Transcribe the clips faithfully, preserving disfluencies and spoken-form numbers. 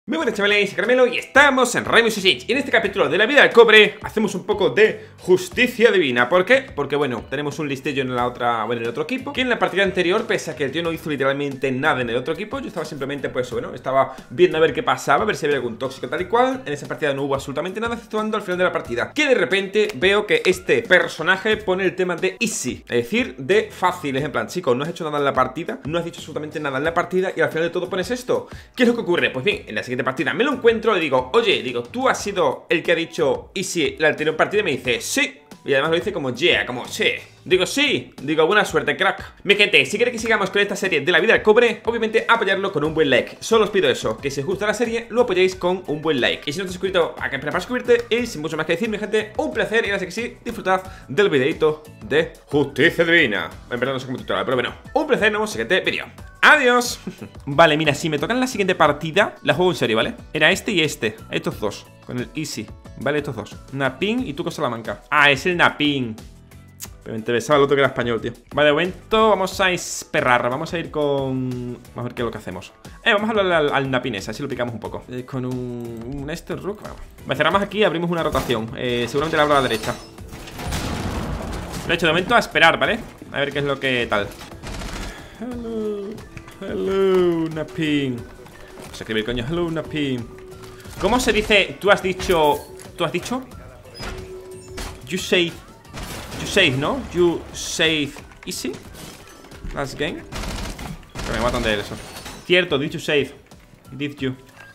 Muy buenas chavales, soy Caramelo y estamos en Rainbow Six Siege. Y en este capítulo de la vida del cobre hacemos un poco de justicia divina. ¿Por qué? Porque bueno, tenemos un listillo en la otra, bueno, en el otro equipo, que en la partida anterior, pese a que el tío no hizo literalmente nada en el otro equipo, yo estaba simplemente pues bueno, estaba viendo a ver qué pasaba, a ver si había algún tóxico tal y cual. En esa partida no hubo absolutamente nada, exceptuando al final de la partida, que de repente veo que este personaje pone el tema de easy, es decir, de fácil. Es en plan, chicos, no has hecho nada en la partida, no has dicho absolutamente nada en la partida y al final de todo pones esto. ¿Qué es lo que ocurre? Pues bien, en la siguiente partida me lo encuentro, le digo, oye, digo, tú has sido el que ha dicho easy la anterior partida, y me dice, sí. Y además lo dice como yeah, como sí. Digo, sí, digo, buena suerte, crack. Mi gente, si queréis que sigamos con esta serie de la vida del cobre, obviamente apoyarlo con un buen like. Solo os pido eso, que si os gusta la serie, lo apoyéis con un buen like. Y si no te has suscrito, a que para suscribirte. Y sin mucho más que decir, mi gente, un placer. Y ahora sí que sí, disfrutad del videito de justicia divina. En verdad no sé cómo titular, pero bueno, un placer, nos vemos en el siguiente vídeo. ¡Adiós! Vale, mira, si me tocan la siguiente partida, la juego en serio, ¿vale? Era este y este, estos dos, con el easy. Vale, estos dos, Napin y tú con Salamanca. Ah, es el Napin. Pero me interesaba el otro que era español, tío. Vale, de momento vamos a esperar. Vamos a ir con... Vamos a ver qué es lo que hacemos. Eh, vamos a hablar al, al Napin ese, así lo picamos un poco. eh, Con un... un este rook, vamos. Me cerramos aquí y abrimos una rotación. eh, Seguramente la abro a la derecha. Lo he hecho de momento a esperar, ¿vale? A ver qué es lo que tal. Hello, hello, Napin. Vamos a escribir, coño, hello, Napin. ¿Cómo se dice? Tú has dicho... ¿Tú has dicho? You say... You save, ¿no? You save easy. Last game. Que me matan de eso. Cierto, did you save? Did you?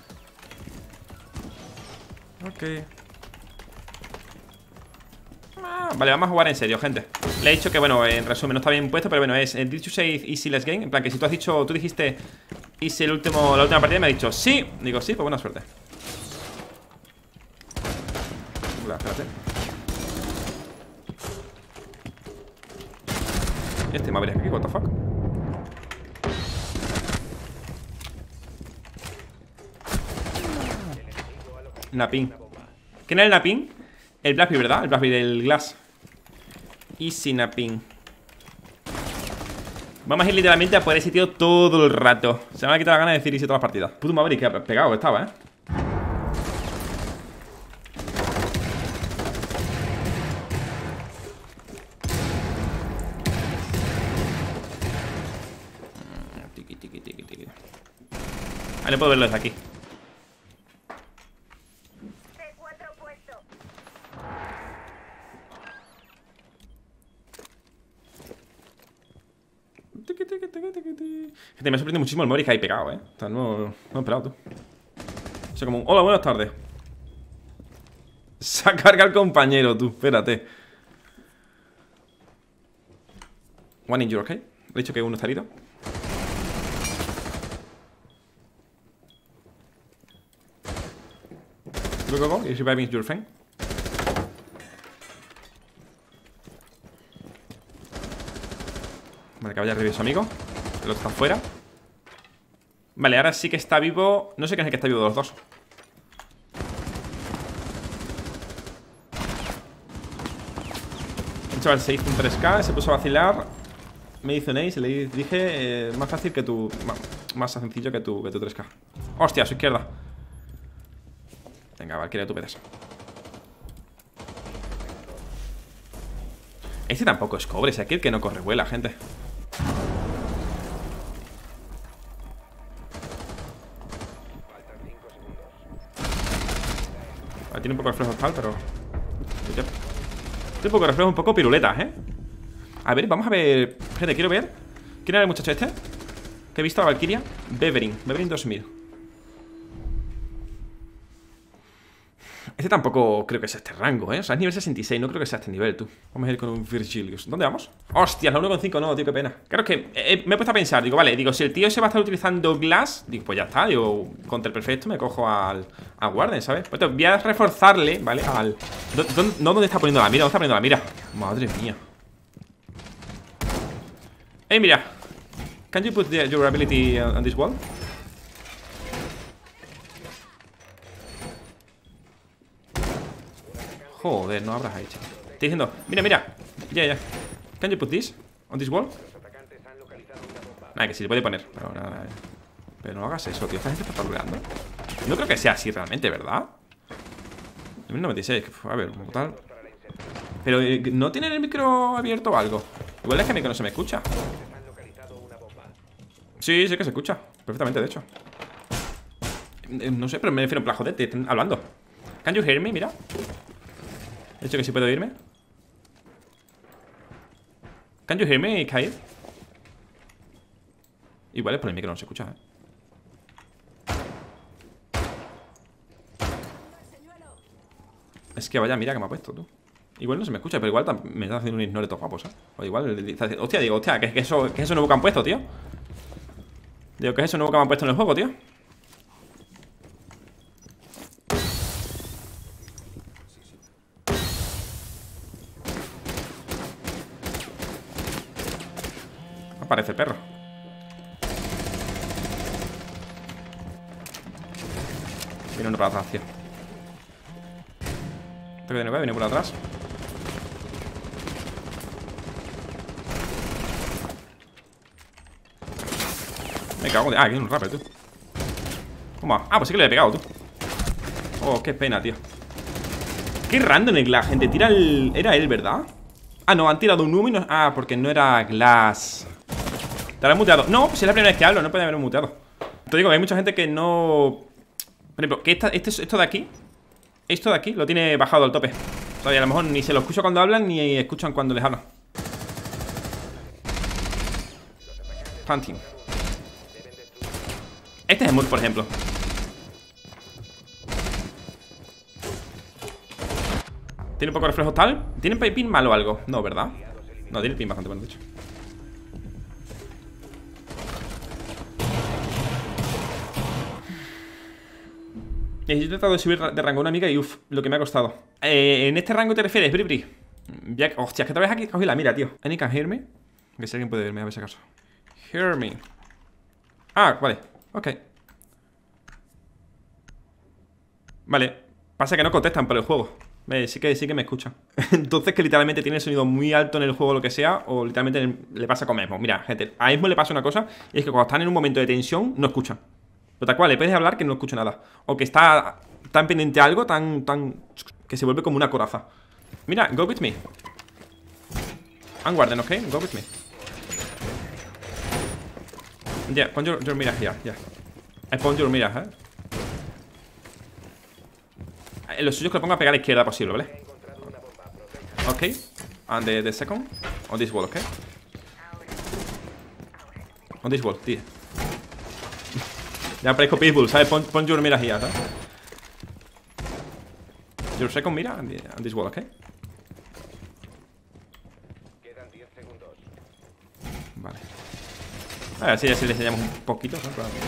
Ok. Ah, vale, vamos a jugar en serio, gente. Le he dicho que, bueno, en resumen, no está bien puesto, pero bueno, es eh, did you save easy last game. En plan, que si tú has dicho, tú dijiste easy el último, la última partida, me ha dicho sí. Digo, sí, pues buena suerte. Hola, espérate. Este me habría aquí, what the fuck. Napin. ¿Quién era el Napin? El Blackbeard, ¿verdad? El Blackbeard del Glass. Easy Napin. Vamos a ir literalmente a por ese tío todo el rato. Se me ha quitado la gana de decir easy todas las partidas. Puto Maverick, que pegado estaba, ¿eh? Ahí no puedo verlo desde aquí. Gente, me ha sorprendido muchísimo el Maverick ahí pegado, eh. O sea, no, no he esperado, tú. O sea, como un... Hola, buenas tardes. Se ha cargado el compañero, tú. Espérate. One injury, ¿ok? He dicho que uno está herido. Go, go, go. Is reviving your friend. Vale, que vaya a revivir su amigo. El otro está fuera. Vale, ahora sí que está vivo. No sé quién es el que está vivo de los dos. El chaval se hizo un tres K, se puso a vacilar. Me hizo un ace y le dije eh, más fácil que tu... Más sencillo que tu, que tu tres K. Hostia, a su izquierda. Venga, Valkyria, tú pedas. Este tampoco es cobre, es aquel que no corre vuela, gente. Vale, tiene un poco de reflejo tal, pero... Tiene un poco de reflejo, un poco piruletas, ¿eh? A ver, vamos a ver... Gente, quiero ver. ¿Quién era el muchacho este? Que he visto a la Valkyria. Beverin, Beverin dos mil. Este tampoco creo que sea este rango, ¿eh? O sea, es nivel sesenta y seis, no creo que sea este nivel, tú. Vamos a ir con un Virgilius. ¿Dónde vamos? ¡Hostia! La uno coma cinco no, tío, qué pena. Claro que eh, me he puesto a pensar, digo, vale, digo, si el tío se va a estar utilizando Glass, digo, pues ya está, digo, contra el perfecto me cojo al, al Warden, ¿sabes? Pues voy a reforzarle, ¿vale? Al... ¿Dónde, no, ¿dónde está poniendo la mira? ¿Dónde está poniendo la mira? Madre mía. ¡Eh, mira! Can you put the, your ability on, on this wall? Joder, no abras ahí, chico. Estoy diciendo, mira, mira. Ya, yeah, ya. Yeah. Can you put this on this wall? Nada, que sí, se puede poner. Pero, nada, pero no hagas eso, tío. Esta gente está farreando. No creo que sea así realmente, ¿verdad? mil noventa y seis, a ver, como tal. Pero eh, ¿no tienen el micro abierto o algo? Igual es que a mí que no se me escucha. Sí, sí que se escucha perfectamente, de hecho. eh, No sé, pero me refiero en plan, joder, te están hablando. Can you hear me? Mira. De hecho que sí puedo oírme. Can you hear me, Kai? Igual es por el micro, no se escucha, ¿eh? Es que vaya, mira que me ha puesto, tú. Igual no se me escucha, pero igual me está haciendo un ignore todo guapos, ¿eh? O igual está diciendo, hostia, digo, hostia, ¿qué es eso, qué es eso nuevo que han puesto, tío? Digo, ¿qué es eso nuevo que me han puesto en el juego, tío? Aparece el perro. Viene uno para atrás, tío. Este que viene, viene por atrás. Me cago de... Ah, aquí hay un rapper, tú. ¿Cómo va? Ah, pues sí que le he pegado, tú. Oh, qué pena, tío. Qué random el Glass, gente. Tira el... Era él, ¿verdad? Ah, no, han tirado un humo y no... Ah, porque no era Glass. Te habrás muteado. No, pues es la primera vez que hablo, no puede haber muteado. Te digo que hay mucha gente que no... Por ejemplo, que esta, este, esto de aquí, esto de aquí lo tiene bajado al tope. O sea, y a lo mejor ni se lo escucha cuando hablan, ni escuchan cuando les hablan. Hunting. Este es Smurf, por ejemplo. ¿Tiene un poco de reflejo tal? ¿Tiene pin mal o algo? No, ¿verdad? No, tiene pin bastante bueno, de hecho. He tratado de subir de rango a una amiga y uff, lo que me ha costado. eh, ¿En este rango te refieres, Bri Bri? Ya, hostia, es que otra vez aquí cogí la mira, tío. ¿Any can hear me? Que si alguien puede verme, a ver si acaso. Hear me. Ah, vale, ok. Vale, pasa que no contestan por el juego. eh, sí, que, sí que me escuchan. Entonces que literalmente tiene el sonido muy alto en el juego o lo que sea. O literalmente le pasa con Esmo. Mira, gente, a Esmo le pasa una cosa. Y es que cuando están en un momento de tensión, no escuchan. Pero tal cual, le puedes hablar que no escucha nada. O que está tan pendiente a algo, tan, tan... que se vuelve como una coraza. Mira, go with me. I'm Warden, ¿ok? Go with me. Ya, yeah, pon your, your mirror here, ya. Yeah. Pon your mirror, ¿eh? Lo suyo es que lo ponga a pegar a la izquierda posible, ¿vale? Ok. And the, the second. On this wall, ¿ok? On this wall, tío. Ya parezco Pitbull, ¿sabes? Pon, pon your mira here, ¿sabes? Your second mira and, the, and this wall, ¿ok? Quedan diez segundos. Vale. A ver si así le enseñamos un poquito, ¿no? Pero...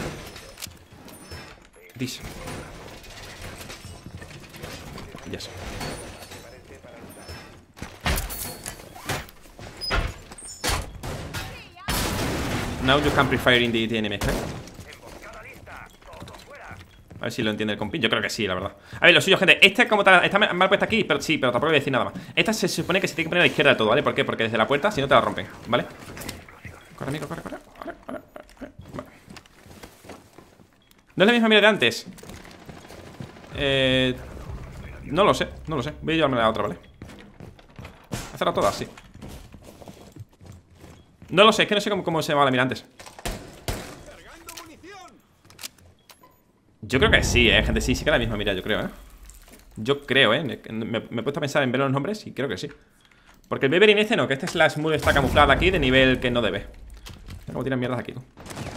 This. Yes. Now you can pre-fire in the, the enemy, ¿eh? A ver si lo entiende el compín. Yo creo que sí, la verdad. A ver, lo suyo, gente. Este como tal, está mal puesta aquí, pero sí, pero tampoco voy a decir nada más. Esta se supone que se tiene que poner a la izquierda de todo, ¿vale? ¿Por qué? Porque desde la puerta, si no te la rompen, ¿vale? Corre, amigo, corre, corre. Corre, corre, corre. Vale. ¿No es la misma mira de antes? Eh... No lo sé, no lo sé. Voy a llevarme la otra, ¿vale? Hacerla todas, sí. No lo sé, es que no sé cómo, cómo se llamaba la mira antes. Yo creo que sí, eh, gente, sí, sí que es la misma mira, yo creo, eh Yo creo, eh, me, me he puesto a pensar en ver los nombres y creo que sí. Porque el Beverin este no, que este Slash Moon está camuflado aquí de nivel que no debe. Mira cómo tiran mierdas aquí, tú.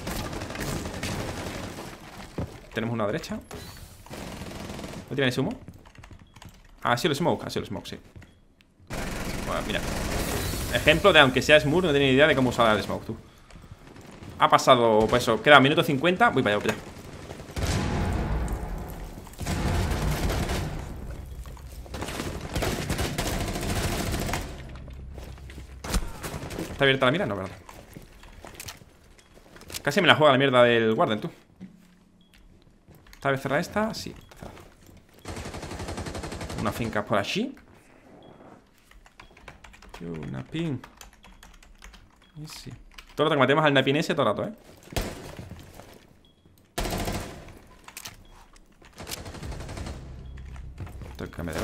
Tenemos una derecha. ¿No tiene ese humo? Ah, ha sido el smoke, ha sido el smoke, sí. Bueno, mira. Ejemplo de aunque sea Smurf, no tiene ni idea de cómo usar el smoke, tú. Ha pasado, pues eso, queda minuto cincuenta. Voy para allá, voy para allá. ¿Está abierta la mira? No, verdad. Casi me la juega la mierda del Warden, tú. ¿Está vez cerrada esta? Sí, está cerrada. Una finca por allí. Una pin. Y sí. Todo el rato que matemos al napin ese, todo el rato, ¿eh? Esto es que me debo.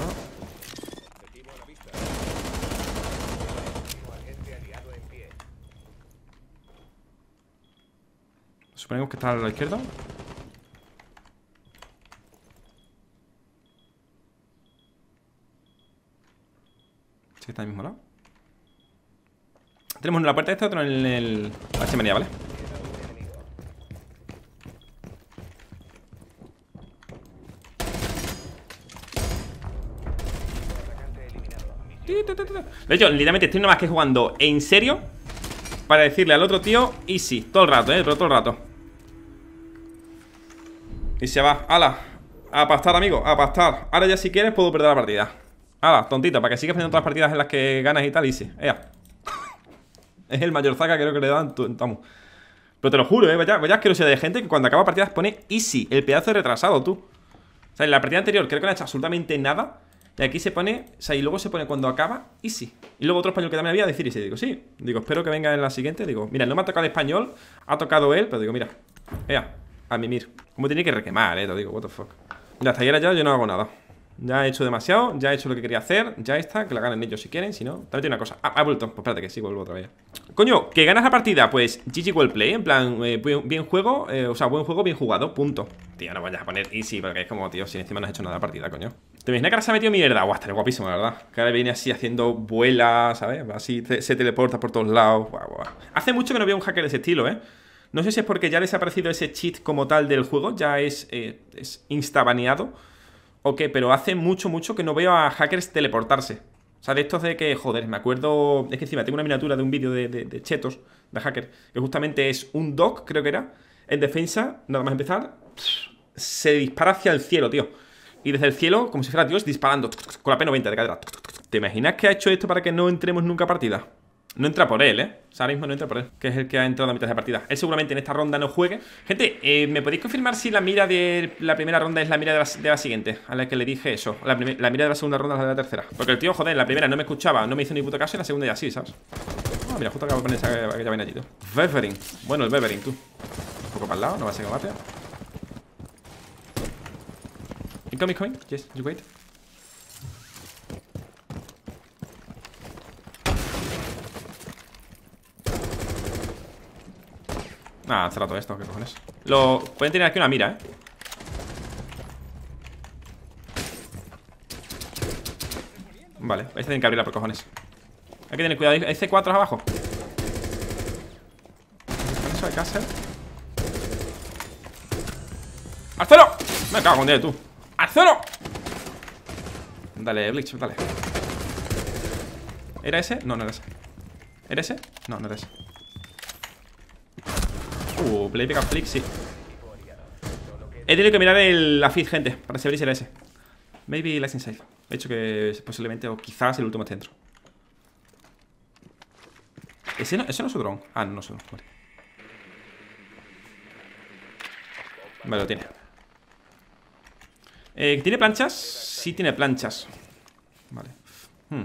Suponemos que está a la izquierda. Sí que está al mismo lado. Tenemos uno en la puerta esta, otro en el... la chimenea, ¿vale? De hecho, literalmente estoy nada más que jugando en serio para decirle al otro tío easy, todo el rato, eh, pero todo el rato. Y se va, ala, a pastar, amigo, a pastar. Ahora ya si quieres puedo perder la partida. Ala, tontito, para que sigas perdiendo todas las partidas en las que ganas y tal, easy. Ea. Es el mayor zaca creo que le dan, vamos. Pero te lo juro, eh, vaya, vaya asquerosidad de gente que cuando acaba partidas pone easy, el pedazo de retrasado, tú. O sea, en la partida anterior creo que no ha hecho absolutamente nada. Y aquí se pone, o sea, y luego se pone cuando acaba easy. Y luego otro español que también había decir easy. Digo, sí, digo, espero que venga en la siguiente. Digo, mira, no me ha tocado el español, ha tocado él, pero digo, mira, ea, a mimir. Como tiene que requemar, eh, te digo, what the fuck. Ya hasta ayer ya yo no hago nada. Ya he hecho demasiado, ya he hecho lo que quería hacer. Ya está, que la ganen ellos si quieren. Si no, también tiene una cosa, ah, ha vuelto, pues espérate que sí, vuelvo otra vez. Coño, que ganas la partida, pues G G well play, en plan, eh, bien juego, eh, o sea, buen juego, bien jugado, punto. Tío, no vayas a poner easy, porque es como, tío, si encima no has hecho nada de partida, coño. ¿Te imaginas que ahora se ha metido mierda? Guau, estaría guapísimo, la verdad. Que ahora viene así haciendo vuelas, ¿sabes? Así te, se teleporta por todos lados. Guau, guau. Hace mucho que no veo un hacker de ese estilo, ¿eh? No sé si es porque ya ha desaparecido ese cheat como tal del juego, ya es, eh, es insta-baneado o qué, pero hace mucho, mucho que no veo a hackers teleportarse. O sea, de estos de que, joder, me acuerdo... Es que encima tengo una miniatura de un vídeo de, de, de chetos, de hacker, que justamente es un doc, creo que era, en defensa, nada más empezar, se dispara hacia el cielo, tío. Y desde el cielo, como si fuera Dios, disparando con la P noventa de cadera. ¿Te imaginas que ha hecho esto para que no entremos nunca a partida? No entra por él, ¿eh? O sea, ahora mismo no entra por él, que es el que ha entrado a mitad de partida. Él seguramente en esta ronda no juegue. Gente, eh, ¿me podéis confirmar si la mira de la primera ronda es la mira de la, de la siguiente? A la que le dije eso. La, la mira de la segunda ronda es la de la tercera. Porque el tío, joder, en la primera no me escuchaba, no me hizo ni puto caso, y en la segunda ya sí, ¿sabes? Ah, mira, justo acabo de poner esa, aquella vaina allí, tú. Bevering. Bueno, el Bevering, tú. Un poco para el lado, no va a ser que mate. Incoming, coming. Yes, you wait. Ah, cerrado todo esto, ¿qué cojones? Lo... Pueden tener aquí una mira, ¿eh? Vale, este tienen que abrirla por cojones. Hay que tener cuidado, hay C cuatro abajo. Eso de Castle. ¡Al suelo! Me cago en Dios, tú. ¡Al suelo! Dale, Bleach, dale. ¿Era ese? No, no era ese. ¿Era ese? No, no era ese. Uh, play pick up flick, sí. He tenido que mirar el, la feed, gente, para saber si era ese. Maybe less inside. De hecho que es posiblemente, o quizás el último esté dentro. ¿Ese no, ¿Eso no es su drone? Ah, no, no es su drone, vale. Vale, lo tiene. eh, ¿Tiene planchas? Sí tiene planchas. Vale. hmm.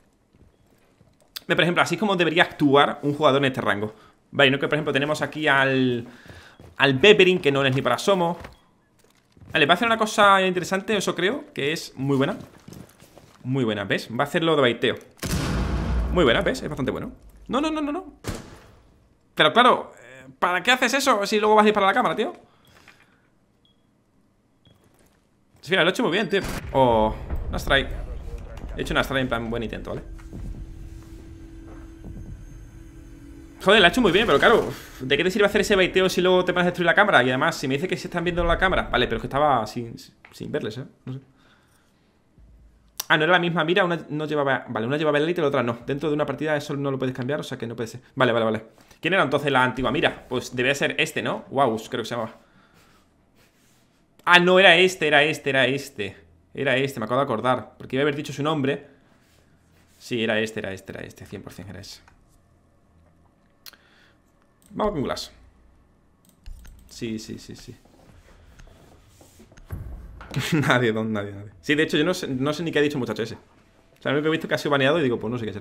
Por ejemplo, así es como debería actuar un jugador en este rango. Vale, no que por ejemplo tenemos aquí al Al Bevering, que no es ni para asomo. Vale, va a hacer una cosa interesante, eso creo, que es muy buena. Muy buena, ¿ves? Va a hacerlo de baiteo. Muy buena, ¿ves? Es bastante bueno. No, no, no, no, no. Pero claro, ¿para qué haces eso si luego vas a disparar a la cámara, tío? Al final lo he hecho muy bien, tío. Oh, una strike. He hecho una strike en plan buen intento, ¿vale? Joder, la ha hecho muy bien, pero claro, ¿de qué te sirve hacer ese baiteo si luego te vas a destruir la cámara? Y además, si me dice que se están viendo la cámara. Vale, pero es que estaba sin, sin verles, ¿eh? No sé. Ah, no era la misma mira, una no llevaba... Vale, una llevaba el elite y la otra no. Dentro de una partida eso no lo puedes cambiar, o sea que no puede ser. Vale, vale, vale. ¿Quién era entonces la antigua mira? Pues debía ser este, ¿no? Wow, creo que se llamaba. Ah, no, era este, era este, era este. Era este, me acabo de acordar. Porque iba a haber dicho su nombre. Sí, era este, era este, era este, cien por cien era ese. Vamos con Glass. Sí, sí, sí, sí. Nadie, don, nadie, nadie. Sí, de hecho yo no sé, no sé ni qué ha dicho el muchacho ese. O sea, lo único que he visto es que ha sido baneado y digo, pues no sé qué será.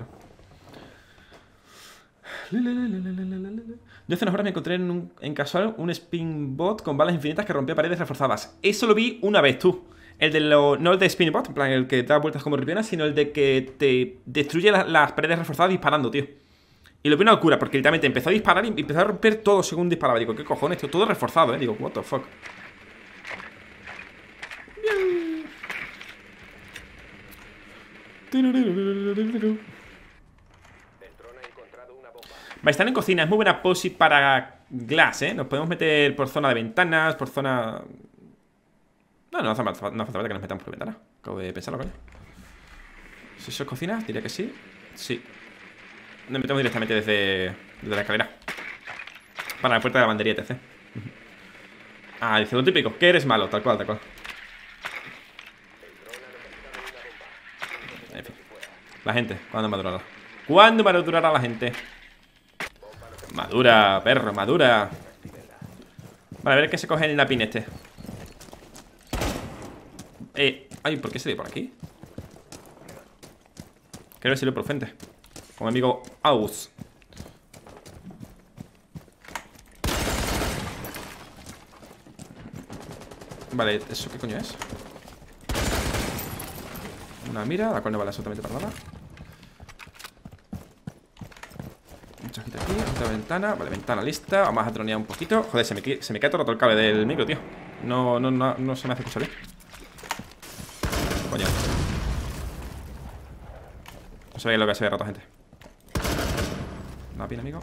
Yo hace unas horas me encontré en, un, en casual un spin bot con balas infinitas que rompía paredes reforzadas. Eso lo vi una vez, tú. El de lo, no el de Spinning Bot, en plan, el que da vueltas como ripiona, sino el de que te destruye la, las paredes reforzadas disparando, tío. Y lo vi una locura, porque literalmente empezó a disparar y empezó a romper todo según disparaba. Digo, ¿qué cojones, tío? Todo reforzado, eh. Digo, what the fuck. Va, están en cocina, es muy buena posi para glass, eh. Nos podemos meter por zona de ventanas, por zona... No, no hace falta, no hace falta que nos metamos por ventana. Acabo de pensarlo, coño. Si eso es cocina, diría que sí. Sí. Nos metemos directamente desde, desde la escalera. Para la puerta de la lavandería, etcétera. Ah, dice lo típico, que eres malo, tal cual, tal cual. En fin. La gente, ¿cuándo madurará? ¿Cuándo madurará la gente? Madura, perro, madura. Vale, a ver qué se coge en la pin este. Eh, ay, ¿por qué se dio por aquí? Creo que se dio por frente. Con mi amigo Aus. Vale, ¿eso qué coño es? Una mira, la cual no vale absolutamente para nada. Mucha gente aquí, otra ventana. Vale, ventana lista, vamos a dronear un poquito. Joder, se me, se me cae todo el cable del micro, tío. No, no, no, no se me hace escuchar bien. Coño. No sabéis lo que se ve rato, gente. Una pina, amigo.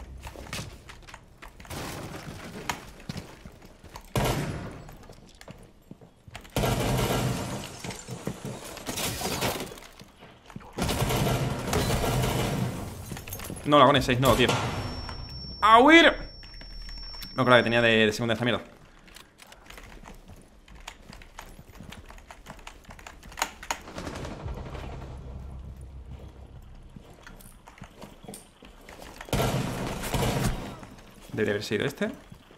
No, la con seis, no, tío. ¡A huir! No, claro, que tenía de, de segunda esta mierda. Debería haber sido este.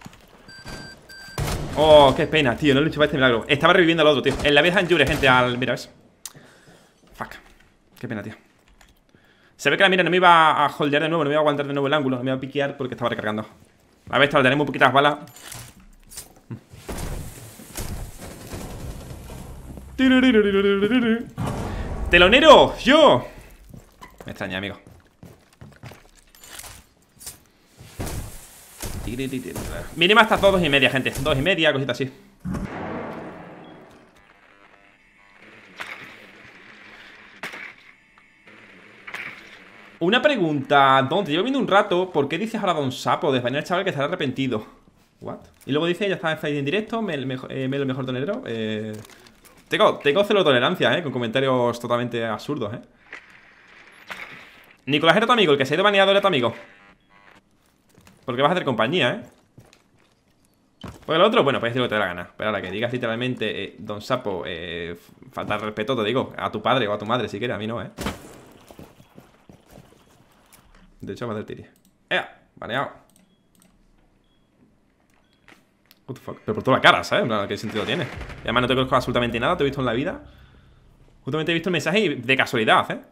Oh, qué pena, tío, no lo he hecho para este milagro. Estaba reviviendo al otro, tío. En la vieja Anjure, gente, al... Mira, ¿ves? Fuck. Qué pena, tío. Se ve que la mira no me iba a holdear de nuevo. No me iba a aguantar de nuevo el ángulo. No me iba a piquear porque estaba recargando. A ver, chaval, tenemos muy poquitas balas. ¡Telonero! ¡Yo! Me extraña, amigo. Mínima hasta dos y media, gente. Dos y media, cositas así. Una pregunta, Don, te llevo viendo un rato. ¿Por qué dices ahora Don Sapo? Desvanear al chaval que estará arrepentido. ¿What? Y luego dice, ya está en Fight en directo. Me, me, eh, me lo mejor tonero. Eh, tengo, tengo cero tolerancia, eh. Con comentarios totalmente absurdos, eh. Nicolás era tu amigo. El que se ha ido baneado era tu amigo. Porque vas a hacer compañía, eh. Porque el otro, bueno, puedes decir lo que te da la gana. Pero ahora que digas literalmente, eh, Don Sapo, eh, faltar respeto, te digo, a tu padre o a tu madre si quieres, a mí no, eh. De hecho, va a hacer tiri. ¡Ea! Baneado. What the fuck. Pero por toda la cara, ¿sabes? ¿Qué sentido tiene? Y además no te conozco absolutamente nada. Te he visto en la vida. Justamente he visto el mensaje de casualidad, ¿eh?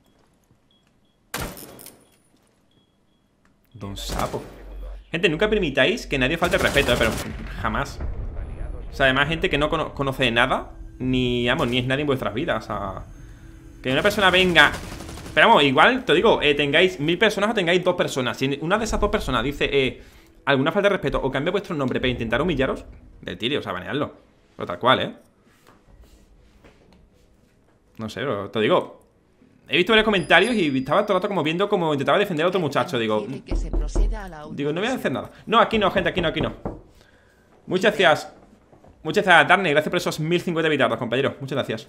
Don Sapo. Gente, nunca permitáis que nadie falte el respeto, ¿eh? Pero jamás. O sea, además gente que no cono conoce nada. Ni, vamos, ni es nadie en vuestras vidas. O sea, que una persona venga... Pero vamos, igual, te digo, eh, tengáis mil personas o tengáis dos personas. Si una de esas dos personas dice eh, alguna falta de respeto o cambia vuestro nombre para intentar humillaros, del tiri, o sea, baneadlo. Pero tal cual, ¿eh? No sé, pero te digo, he visto varios comentarios y estaba todo el rato como viendo como intentaba defender a otro muchacho. Digo, digo, no voy a hacer nada. No, aquí no, gente, aquí no, aquí no. Muchas gracias. Muchas gracias, Darney, gracias por esos mil cincuenta bitardos, compañero. Muchas gracias.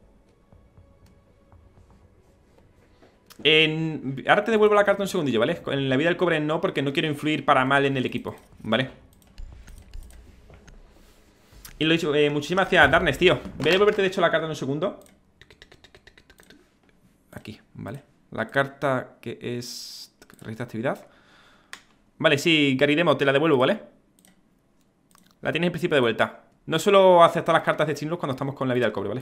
En... Ahora te devuelvo la carta un segundillo, ¿vale? En la vida del cobre no, porque no quiero influir para mal en el equipo, ¿vale? Y lo he dicho, eh, muchísimas gracias, Darnes, tío. Voy a devolverte de hecho la carta en un segundo. Aquí, ¿vale? La carta que es... Registra actividad. Vale, sí, Garidemo, te la devuelvo, ¿vale? La tienes en principio de vuelta. No suelo aceptar las cartas de Steamlux cuando estamos con la vida del cobre, ¿vale?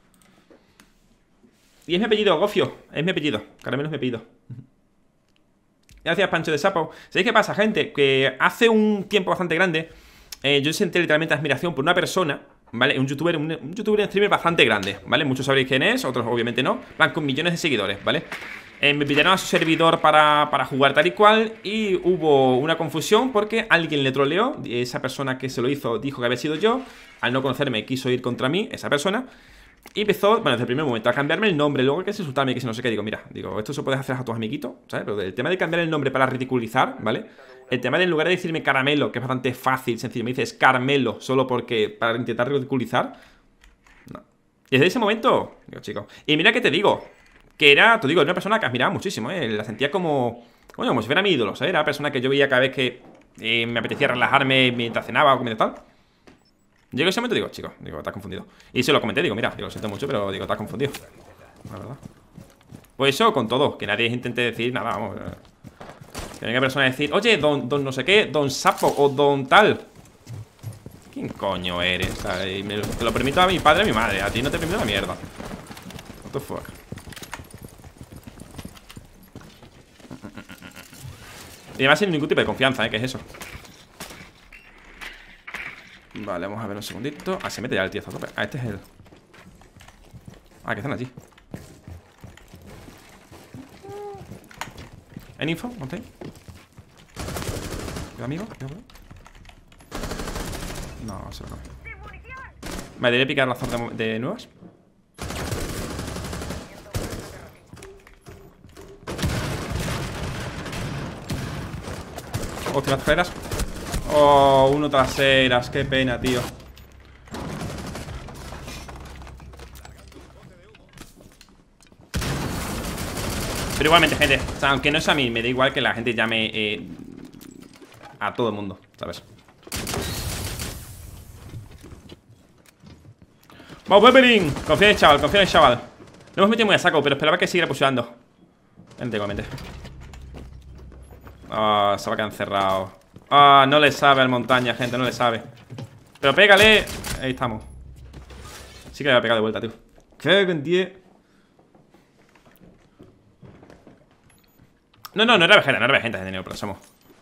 Y es mi apellido, Gofio. Es mi apellido. Caramelo es mi apellido. Gracias, Pancho de Sapo. ¿Sabéis qué pasa, gente? Que hace un tiempo bastante grande eh, yo sentí literalmente admiración por una persona, ¿vale? Un youtuber, un, un youtuber un streamer bastante grande, ¿vale? Muchos sabréis quién es, otros obviamente no. Van con millones de seguidores, ¿vale? Eh, me pidieron a su servidor para, para jugar tal y cual. Y hubo una confusión porque alguien le troleó. Esa persona que se lo hizo dijo que había sido yo. Al no conocerme quiso ir contra mí, esa persona. Y empezó, bueno, desde el primer momento a cambiarme el nombre. Luego que se insultarme, que si no sé qué. Digo, mira, digo, esto se puedes hacer a tus amiguitos, ¿sabes? Pero el tema de cambiar el nombre para ridiculizar, ¿vale? El tema de en lugar de decirme caramelo, que es bastante fácil, sencillo, me dices Carmelo solo porque para intentar ridiculizar. No. Y desde ese momento, digo, chicos. Y mira que te digo, que era, te digo, era una persona que admiraba muchísimo, ¿eh? La sentía como, bueno, como si fuera mi ídolo, ¿sabes? Era una persona que yo veía cada vez que eh, me apetecía relajarme mientras cenaba o comiendo tal. Llego ese momento y digo, chicos, digo, estás confundido. Y se lo comenté, digo, mira, digo, lo siento mucho, pero digo, estás confundido. La verdad. Pues eso con todo, que nadie intente decir nada, vamos. Que venga persona a decir, oye, don, don no sé qué, don sapo o don tal. ¿Quién coño eres? O sea, y me, te lo permito a mi padre y a mi madre. A ti no te permito la mierda. What the fuck. Y además sin ningún tipo de confianza, ¿eh? ¿Qué es eso? Vale, vamos a ver un segundito. Ah, se mete ya el tío a tope. Ah, este es el... Ah, que están allí. ¿En info? ¿No te? ¿Qué amigo? ¿Qué amigo? No, se lo come. Vale, debe picar la zona de, de nuevas. Hostia, traseras. Oh, uno traseras, qué pena, tío. Pero igualmente, gente, o sea, aunque no es a mí, me da igual que la gente llame eh, a todo el mundo, ¿sabes? Vamos, Pepperin. Confía en el chaval, confía en el chaval. Lo hemos metido muy a saco, pero esperaba que siguiera puseando. Vente, igualmente. Ah, oh, se va a quedar encerrado. Ah, oh, no le sabe al montaña, gente, no le sabe. Pero pégale. Ahí estamos. Sí que le voy a pegar de vuelta, tío. ¿Qué con diez? No, no, no era Vegeta, no era Vegeta, gente, pero somos.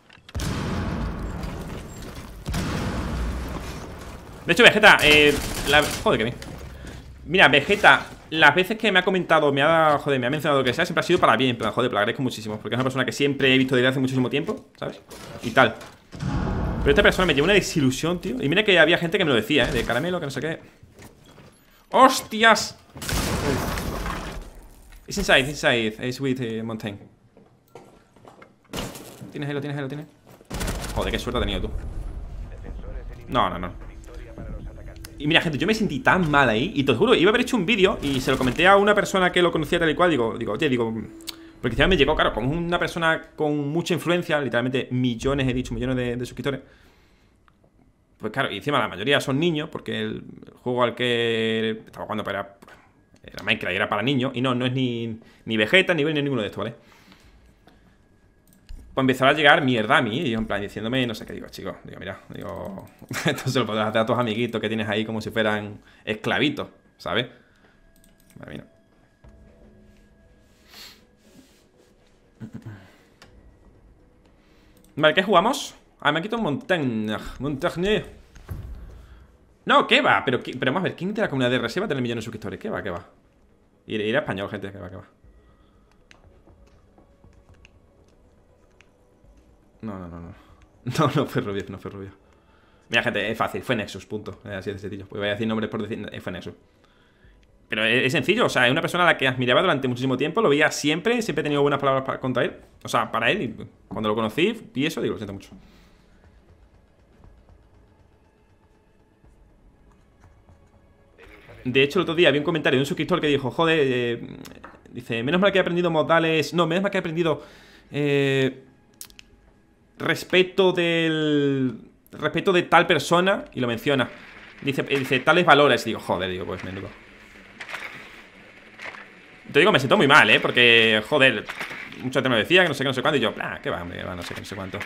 De hecho, Vegeta, eh, la... Joder, que bien. Mira, Vegeta, las veces que me ha comentado, me ha, joder, me ha mencionado lo que sea, siempre ha sido para bien, pero joder, te lo agradezco muchísimo. Porque es una persona que siempre he visto desde hace muchísimo tiempo, ¿sabes? Y tal. Pero esta persona me lleva una desilusión, tío. Y mira que había gente que me lo decía, ¿eh? De caramelo, que no sé qué. ¡Hostias! It's inside, it's inside, it's with uh, Montaigne. ¿Tienes él, lo tienes él, lo tienes? Joder, qué suerte ha tenido tú. No, no, no. Y mira, gente, yo me sentí tan mal ahí. Y te juro, iba a haber hecho un vídeo y se lo comenté a una persona que lo conocía tal y cual. Digo, digo, oye, digo... Porque encima me llegó, claro, como una persona con mucha influencia, literalmente millones, he dicho, millones de, de suscriptores. Pues claro, y encima la mayoría son niños, porque el, el juego al que estaba jugando era, era Minecraft y era para niños. Y no, no es ni, ni Vegeta, ni, ni ninguno de estos, ¿vale? Pues empezaba a llegar mierda a mí, y yo en plan diciéndome, no sé qué, digo, chicos, digo, mira, digo, esto se lo podrás hacer a tus amiguitos que tienes ahí como si fueran esclavitos, ¿sabes? Vale, mira. Vale, ¿qué jugamos? Ah, me ha quitado un Montaigne. Montaigne. No, ¿qué va? Pero, ¿qué? Pero vamos a ver, ¿quién de la comunidad de R S va a tener millones de suscriptores? ¿Qué va? ¿Qué va? Ir, ir a español, gente, ¿qué va? ¿Qué va? No, no, no, no. No, no fue Rubio, no fue Rubio. Mira, gente, es fácil, fue Nexus, punto. Es así de sencillo. Pues voy a decir nombres por decir, fue Nexus. Pero es, es sencillo, o sea, es una persona a la que admiraba durante muchísimo tiempo. Lo veía siempre, siempre he tenido buenas palabras para, contra él. O sea, para él, y cuando lo conocí y eso, digo, lo siento mucho. De hecho, el otro día había un comentario de un suscriptor que dijo, joder, eh, dice, menos mal que he aprendido modales. No, menos mal que he aprendido eh, respeto del... Respeto de tal persona. Y lo menciona. Dice, dice tales valores. Digo, joder, digo, pues menudo. Te digo, me siento muy mal, ¿eh? Porque, joder, mucha gente me decía que no sé qué, no sé cuánto. Y yo, ah, qué va, hombre, va, no sé qué, no sé cuánto.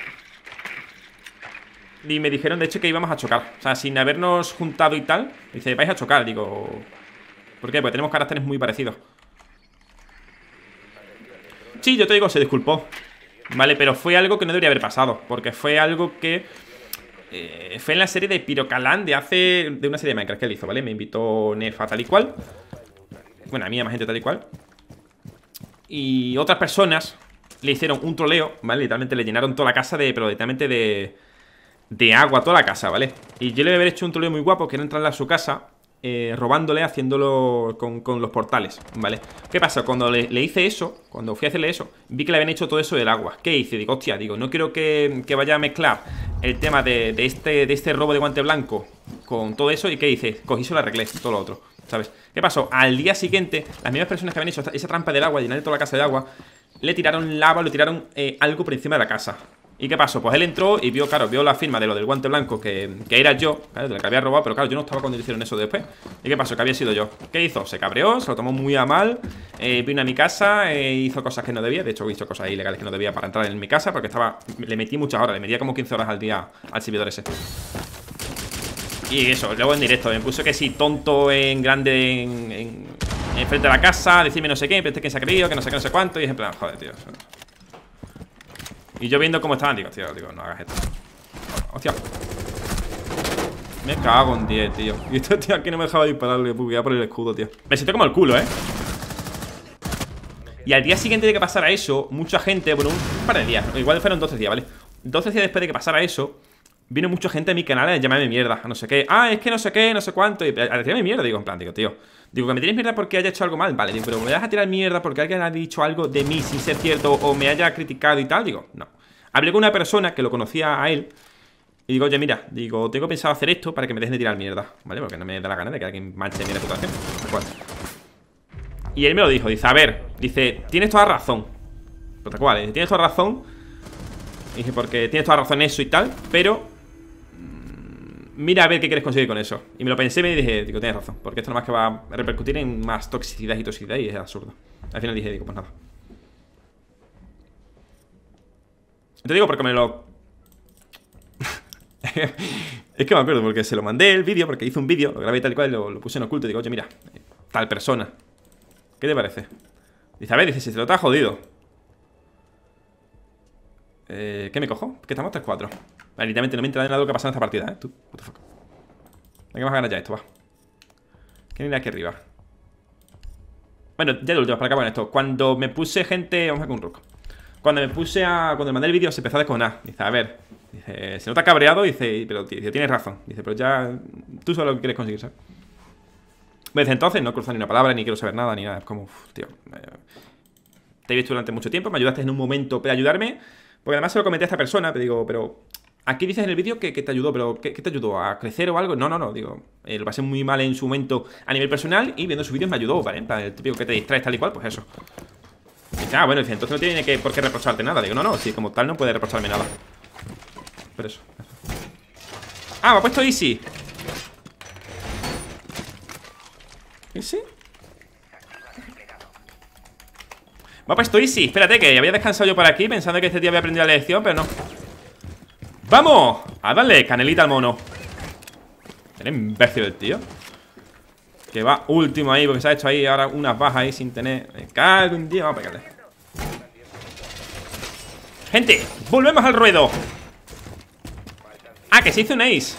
Y me dijeron, de hecho, que íbamos a chocar. O sea, sin habernos juntado y tal. Dice, vais a chocar, digo. ¿Por qué? Porque tenemos caracteres muy parecidos. Sí, yo te digo, se disculpó. Vale, pero fue algo que no debería haber pasado. Porque fue algo que eh, fue en la serie de Pyrocalan de hace... De una serie de Minecraft que él hizo, ¿vale? Me invitó Nefa tal y cual. Bueno, a mí, a más gente tal y cual. Y otras personas le hicieron un troleo, ¿vale? Literalmente le llenaron toda la casa de... Pero literalmente de... De agua, toda la casa, ¿vale? Y yo le voy a haber hecho un troleo muy guapo, que era entrarle a su casa, eh, robándole, haciéndolo con, con los portales, ¿vale? ¿Qué pasa? Cuando le, le hice eso, cuando fui a hacerle eso, vi que le habían hecho todo eso del agua. ¿Qué hice? Digo, hostia, digo, no quiero que, que vaya a mezclar el tema de, de, este, de este robo de guante blanco con todo eso. ¿Y qué hice? Cogí y se lo arreglé, todo lo otro, ¿sabes? ¿Qué pasó? Al día siguiente, las mismas personas que habían hecho esa trampa del agua, llenarle toda la casa de agua, le tiraron lava, le tiraron eh, algo por encima de la casa. ¿Y qué pasó? Pues él entró y vio, claro, vio la firma de lo del guante blanco que, que era yo, claro, de la que había robado, pero claro, yo no estaba cuando hicieron eso después. ¿Y qué pasó? Que había sido yo. ¿Qué hizo? Se cabreó, se lo tomó muy a mal, eh, vino a mi casa, eh, hizo cosas que no debía, de hecho hizo cosas ilegales que no debía para entrar en mi casa, porque estaba, le metí muchas horas, le metía como quince horas al día al servidor ese. Y eso, luego en directo, me puso que sí, tonto en grande en, en, en frente de la casa, decirme no sé qué, pero este que se ha creído, que no sé qué, no sé cuánto, y es en plan, joder, tío. Y yo viendo cómo estaban, digo, tío, digo, no hagas esto. Hostia. Me cago en diez, tío. Y este tío aquí no me dejaba dispararle, porque por el escudo, tío. Me siento como el culo, ¿eh? Y al día siguiente de que pasara eso, mucha gente, bueno, un par de días, igual fueron doce días, ¿vale? doce días después de que pasara eso, vino mucha gente a mi canal a llamarme mierda, a no sé qué. Ah, es que no sé qué, no sé cuánto. Y a tirarme mierda, digo, en plan, digo, tío. Digo, que me tienes mierda porque haya hecho algo mal. Vale, digo, pero me vas a tirar mierda porque alguien ha dicho algo de mí sin ser cierto o me haya criticado y tal. Digo, no. Hablé con una persona que lo conocía a él y digo, oye, mira, digo, tengo pensado hacer esto para que me dejen de tirar mierda, ¿vale? Porque no me da la gana de que alguien manche mi reputación. Y él me lo dijo, dice, a ver, dice, tienes toda razón. Pues tal cual, dice, tienes toda razón. Y dije, porque tienes toda razón en eso y tal, pero mira a ver qué quieres conseguir con eso. Y me lo pensé y me dije, digo, tienes razón, porque esto nada más que va a repercutir en más toxicidad y toxicidad y es absurdo. Al final dije, digo, pues nada. Te digo porque me lo... Es que me acuerdo porque se lo mandé el vídeo, porque hice un vídeo, lo grabé tal y cual y lo, lo puse en oculto y digo, oye, mira, tal persona, ¿qué te parece? Dice, a ver, dice, si se lo te ha jodido. Eh, ¿Qué me cojo? Que estamos tres cuatro. Vale, literalmente no me entra de nada lo que ha pasado en esta partida, ¿eh? Tú, what the fuck. Venga, vamos a ganar ya esto, va. ¿Quién viene aquí arriba? Bueno, ya de último, para acabar con esto. Cuando me puse gente... Vamos a con un rook. Cuando me puse a... Cuando me mandé el vídeo se empezó a descojonar. Dice, a ver, dice, se nota cabreado. Dice, pero dice, tienes razón. Dice, pero ya tú sabes lo que quieres conseguir, ¿sabes? Desde entonces no cruzo ni una palabra, ni quiero saber nada, ni nada. Es como, uf, tío, eh, te he visto durante mucho tiempo, me ayudaste en un momento para ayudarme. Porque además se lo comenté a esta persona, te digo, pero aquí dices en el vídeo que, que te ayudó, pero ¿qué, ¿qué te ayudó? ¿A crecer o algo? No, no, no, digo, eh, lo pasé muy mal en su momento a nivel personal y viendo sus vídeos me ayudó, ¿vale? Para el típico que te distraes tal y cual, pues eso. Y dice, ah, bueno, dice, entonces no tiene que, por qué reprocharte nada. Digo, no, no, si como tal no puede reprocharme nada. Pero eso. Ah, me ha puesto easy. ¿Easy? Me ha puesto easy. Espérate, que había descansado yo por aquí pensando que este tío había aprendido la lección, pero no. ¡Vamos! A darle canelita al mono. Era imbécil el tío. Que va último ahí, porque se ha hecho ahí ahora unas bajas ahí sin tener... Me cago en día, vamos a pegarle. Gente, volvemos al ruedo. Ah, que se hizo un ace.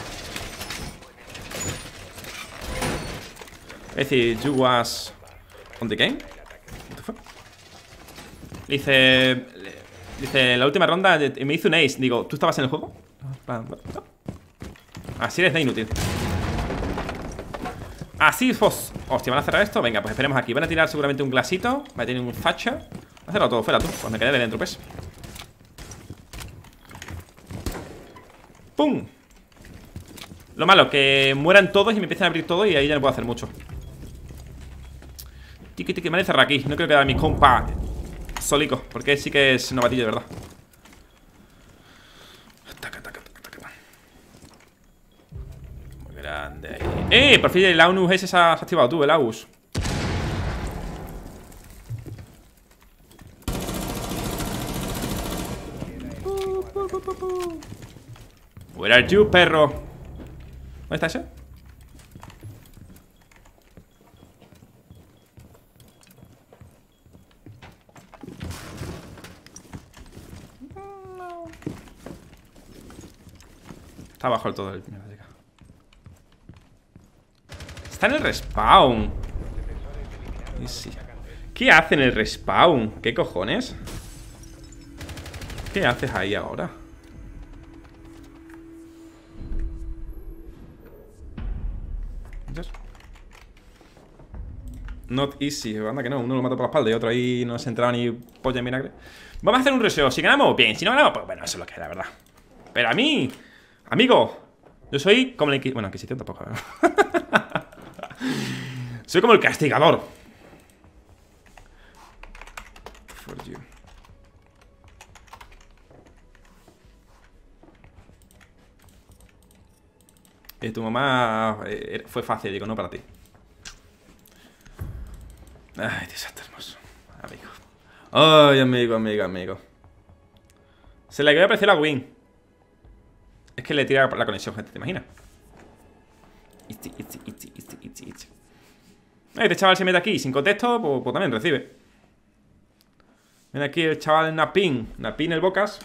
Es decir, you was on the game. What the fuck? Dice... Dice, en la última ronda me hizo un ace. Digo, ¿tú estabas en el juego? Así eres de inútil. Así, pues. Hostia, ¿van a cerrar esto? Venga, pues esperemos aquí. Van a tirar seguramente un glasito. Va a tener un Thatcher. Va a cerrar todo, fuera tú. Pues me quedé de dentro, pues. ¡Pum! Lo malo, que mueran todos y me empiezan a abrir todo y ahí ya no puedo hacer mucho. Tiki, tiki, me voy a cerrar aquí. No quiero quedar a mis compas solico, porque sí que es novatillo de verdad. Muy grande ahí. ¡Eh! Por fin el A U N ese se ha activado tú, el A U S. Where are you, perro? ¿Dónde está ese? Está abajo del todo el... Mierda, chica. Está en el respawn. Easy. ¿Qué hace en el respawn? ¿Qué cojones? ¿Qué haces ahí ahora? Not easy, anda que no, uno lo mata por la espalda y otro ahí no se entraba ni polla en vinagre. Vamos a hacer un reseo, si ganamos, bien, si no ganamos, pues bueno, eso es lo que es, la verdad. Pero a mí, amigo, yo soy como el... Bueno, Inquisición tampoco, ¿verdad? Soy como el castigador. For you. Eh, tu mamá eh, fue fácil, digo, no para ti. Ay, desastre hermoso. Amigo. Ay, amigo, amigo, amigo. Se le quedó a la win. Es que le tira la conexión, gente, ¿te imaginas? Itzy, itzy, itzy, itzy, itzy, itzy. Este chaval se mete aquí sin contexto, pues, pues también recibe. Viene aquí el chaval Napin. Napin el Bocas.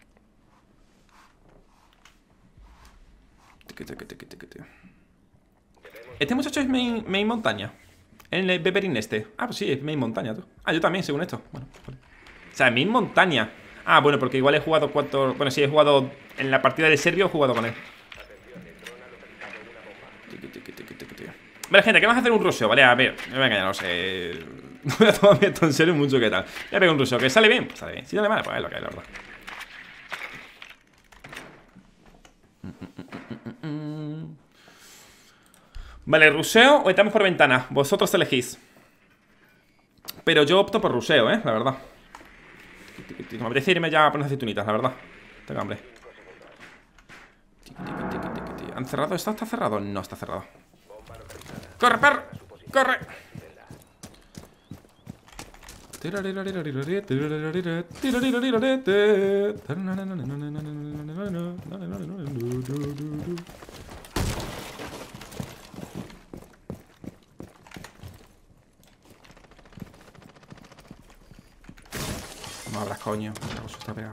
Este muchacho es main, main montaña. En el Beberín este. Ah, pues sí, es main montaña, tú. Ah, yo también, según esto. Bueno, vale. O sea, main montaña. Ah, bueno, porque igual he jugado cuatro... Bueno, sí, he jugado... En la partida del serbio he jugado con él. Vale, gente, que vamos a hacer un ruseo, ¿vale? A ver, me voy a engañar, no sé. No voy a tomarme esto en serio mucho, ¿qué tal? Voy a pegar un ruseo, que sale bien, pues sale bien. Si sale mal, pues es lo que es, la verdad. Vale, ruseo o estamos por ventana. Vosotros elegís. Pero yo opto por ruseo, ¿eh? La verdad. Me apetece irme ya a poner aceitunitas, la verdad. Tengo hambre. ¿Han cerrado esto? ¿Está cerrado? No está cerrado. ¡Corre, perro! ¡Corre! No abras, coño. Está pegado.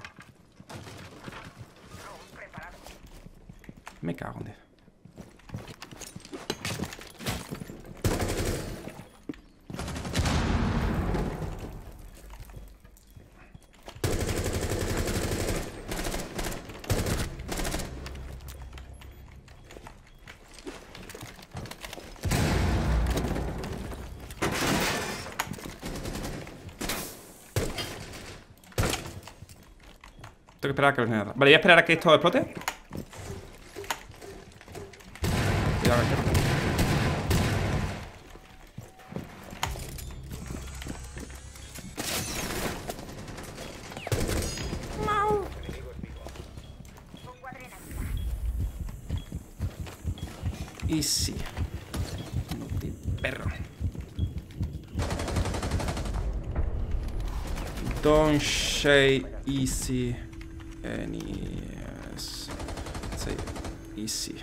Me cago en Dios. Tengo que esperar a que los nada. Vale, voy a esperar a que esto explote. Cuidado, Easy. Perro. Don't say easy. Any say easy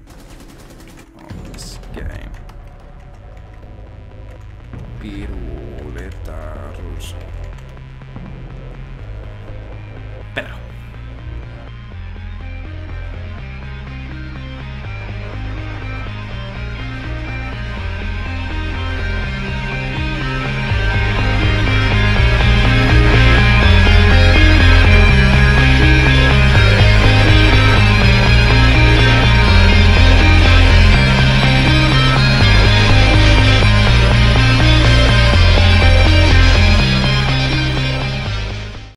on this game. Piruleta rusa.